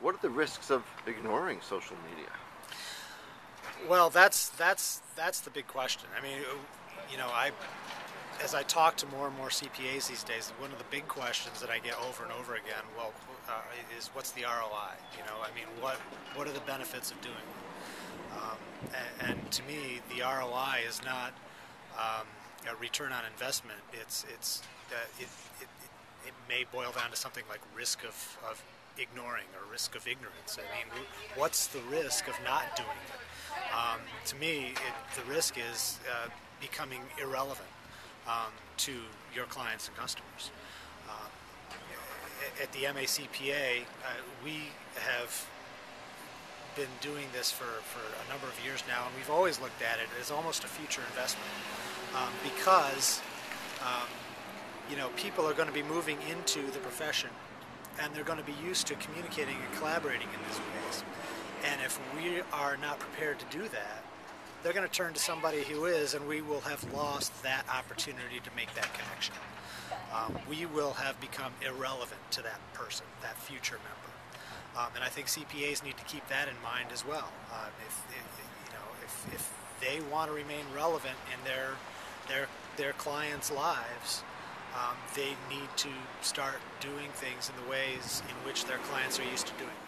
What are the risks of ignoring social media? Well, that's the big question. I mean, as I talk to more and more CPAs these days, one of the big questions that I get over and over again, is what's the ROI? I mean, what are the benefits of doing it? And to me, the ROI is not a return on investment. It may boil down to something like risk of ignoring or risk of ignorance. I mean, what's the risk of not doing it? To me, the risk is becoming irrelevant to your clients and customers. At the MACPA, we have been doing this for a number of years now, and we've always looked at it as almost a future investment because people are going to be moving into the profession, and they're going to be used to communicating and collaborating in these ways. And if we are not prepared to do that, they're going to turn to somebody who is, and we will have lost that opportunity to make that connection. We will have become irrelevant to that person, that future member. And I think CPAs need to keep that in mind as well. If they want to remain relevant in their clients' lives, they need to start doing things in the ways in which their clients are used to doing.